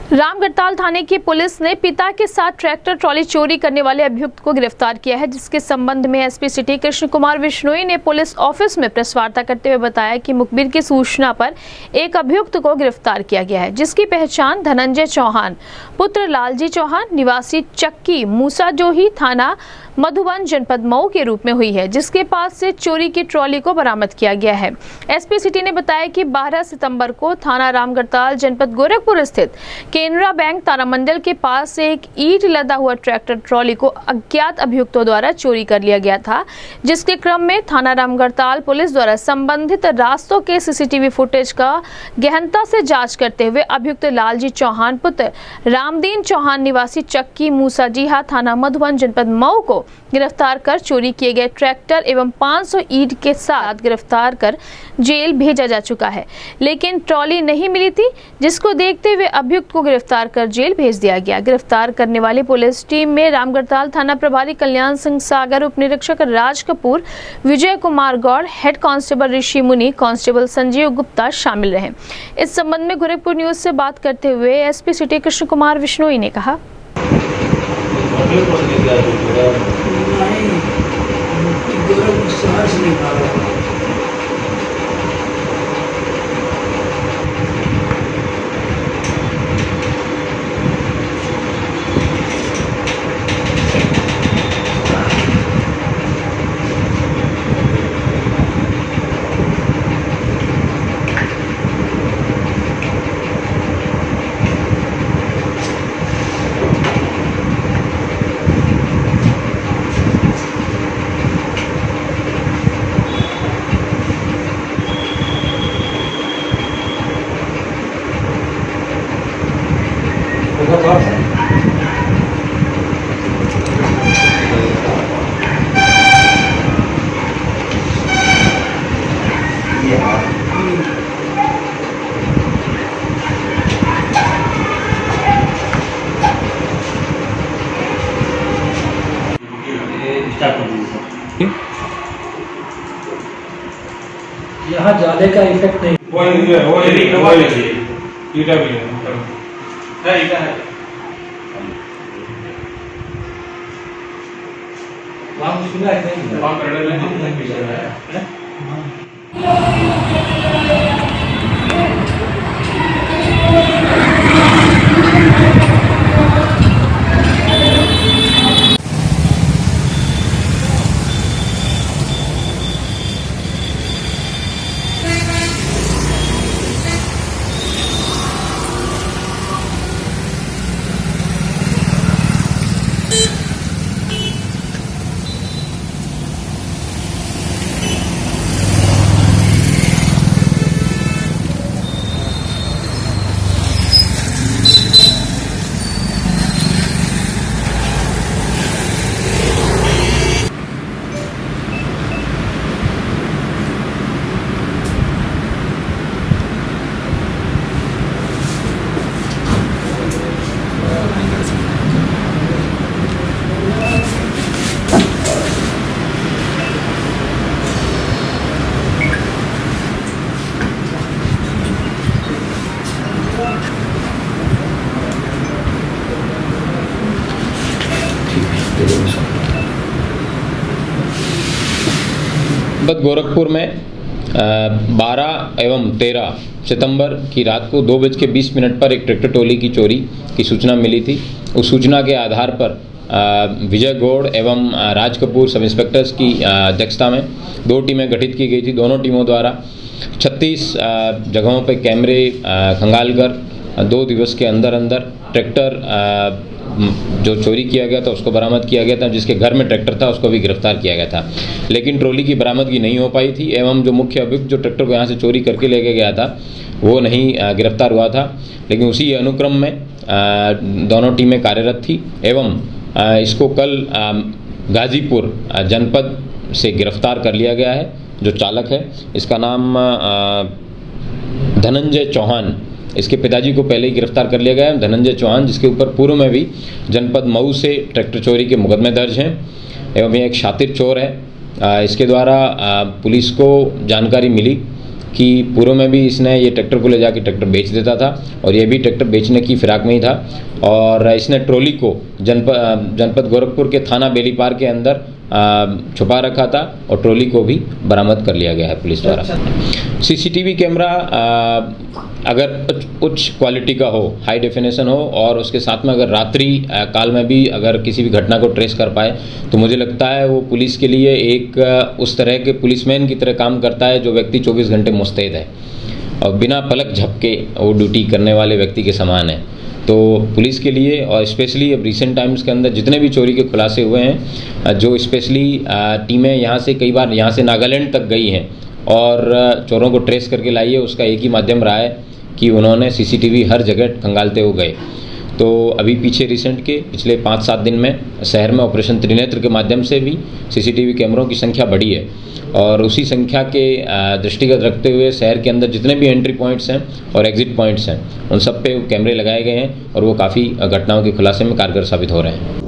रामगढ़ताल थाने की पुलिस ने पिता के साथ ट्रैक्टर ट्रॉली चोरी करने वाले अभियुक्त को गिरफ्तार किया है, जिसके संबंध में एसपी सिटी कृष्ण कुमार विश्नोई ने पुलिस ऑफिस में प्रेस वार्ता करते हुए बताया कि मुखबिर की सूचना पर एक अभियुक्त को गिरफ्तार किया गया है, जिसकी पहचान धनंजय चौहान पुत्र लालजी चौहान निवासी चक्की मूसाजोही थाना मधुबन जनपद मऊ के रूप में हुई है, जिसके पास से चोरी की ट्रॉली को बरामद किया गया है। एसपी सिटी ने बताया कि 12 सितंबर को थाना रामगढ़ताल जनपद गोरखपुर स्थित केनरा बैंक तारामंडल के पास से एक ईंट लदा हुआ ट्रैक्टर ट्रॉली को अज्ञात अभियुक्तों द्वारा चोरी कर लिया गया था, जिसके क्रम में थाना रामगढ़ताल पुलिस द्वारा संबंधित रास्तों के सीसीटीवी फुटेज का गहनता से जांच करते हुए अभियुक्त लालजी चौहान पुत्र रामदीन चौहान निवासी चक्की मूसाजीहा थाना मधुबन जनपद मऊ को गिरफ्तार कर चोरी किए गए ट्रैक्टर एवं 500 ईंट के साथ गिरफ्तार कर जेल भेजा जा चुका है, लेकिन ट्रॉली नहीं मिली थी, जिसको देखते हुए अभियुक्त को गिरफ्तार कर जेल भेज दिया गया। गिरफ्तार करने वाली पुलिस टीम में रामगढ़ताल थाना प्रभारी कल्याण सिंह सागर, उप निरीक्षक Raj Kapoor, Vijay Kumar Gaur, head constable Rishi Muni, constable Sanjeev Gupta शामिल रहे। इस संबंध में गोरखपुर न्यूज से बात करते हुए एसपी सिटी कृष्ण कुमार विश्नोई ने कहा, यहाँ जाले का इफेक्ट नहीं, वो ईटा भी है, ईटा है। वहाँ सुना है नहीं, वहाँ कर गोरखपुर में 12 एवं 13 सितंबर की रात को 2:20 पर एक ट्रैक्टर ट्रॉली की चोरी की सूचना मिली थी। उस सूचना के आधार पर विजय गौड़ एवं राज कपूर सब इंस्पेक्टर्स की अध्यक्षता में 2 टीमें गठित की गई थी। दोनों टीमों द्वारा 36 जगहों पर कैमरे खंगाल कर 2 दिवस के अंदर ट्रैक्टर जो चोरी किया गया था उसको बरामद किया गया था। जिसके घर में ट्रैक्टर था उसको भी गिरफ्तार किया गया था, लेकिन ट्रॉली की बरामदगी नहीं हो पाई थी एवं जो मुख्य अभियुक्त जो ट्रैक्टर को यहाँ से चोरी करके लेके गया था वो नहीं गिरफ्तार हुआ था। लेकिन उसी अनुक्रम में दोनों टीमें कार्यरत थी एवं इसको कल गाजीपुर जनपद से गिरफ्तार कर लिया गया है। जो चालक है इसका नाम धनंजय चौहान, इसके पिताजी को पहले ही गिरफ्तार कर लिया गया है, धनंजय चौहान, जिसके ऊपर पूर्व में भी जनपद मऊ से ट्रैक्टर चोरी के मुकदमे दर्ज हैं एवं ये एक शातिर चोर है। इसके द्वारा पुलिस को जानकारी मिली कि पूर्व में भी इसने ये ट्रैक्टर को ले जाके ट्रैक्टर बेच देता था और ये भी ट्रैक्टर बेचने की फिराक में ही था और इसने ट्रॉली को जनपद गोरखपुर के थाना बेलीपार के अंदर छुपा रखा था और ट्रॉली को भी बरामद कर लिया गया है पुलिस द्वारा। सीसीटीवी कैमरा अगर उच्च क्वालिटी का हो, हाई डेफिनेशन हो और उसके साथ में अगर रात्रि काल में भी अगर किसी भी घटना को ट्रेस कर पाए तो मुझे लगता है वो पुलिस के लिए एक उस तरह के पुलिसमैन की तरह काम करता है जो व्यक्ति 24 घंटे मुस्तैद है और बिना पलक झपके वो ड्यूटी करने वाले व्यक्ति के समान है। तो पुलिस के लिए और स्पेशली अब रिसेंट टाइम्स के अंदर जितने भी चोरी के खुलासे हुए हैं, जो स्पेशली टीमें यहाँ से कई बार यहाँ से नागालैंड तक गई हैं और चोरों को ट्रेस करके लाई है, उसका एक ही माध्यम रहा है कि उन्होंने सीसीटीवी हर जगह खंगालते हुए गए। तो अभी पीछे रिसेंट के पिछले 5-7 दिन में शहर में ऑपरेशन त्रिनेत्र के माध्यम से भी सीसीटीवी कैमरों की संख्या बढ़ी है और उसी संख्या के दृष्टिगत रखते हुए शहर के अंदर जितने भी एंट्री पॉइंट्स हैं और एग्जिट पॉइंट्स हैं उन सब पे कैमरे लगाए गए हैं और वो काफ़ी घटनाओं के खुलासे में कारगर साबित हो रहे हैं।